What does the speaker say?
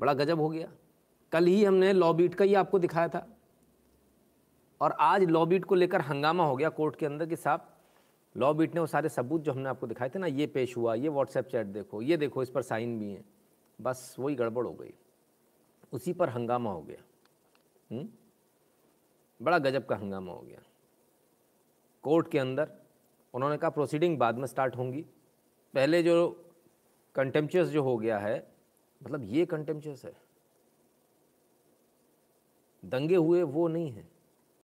बड़ा गजब हो गया। कल ही हमने लॉ बीट का ही आपको दिखाया था और आज लॉ बीट को लेकर हंगामा हो गया कोर्ट के अंदर कि साहब लॉ बीट ने वो सारे सबूत जो हमने आपको दिखाए थे ना, ये पेश हुआ, ये व्हाट्सएप चैट देखो, ये देखो, इस पर साइन भी हैं। बस वही गड़बड़ हो गई, उसी पर हंगामा हो गया। बड़ा गजब का हंगामा हो गया कोर्ट के अंदर। उन्होंने कहा प्रोसीडिंग बाद में स्टार्ट होंगी, पहले जो कंटेम्पचुअस जो हो गया है, मतलब ये कंटेम्पचुअस है, दंगे हुए वो नहीं है।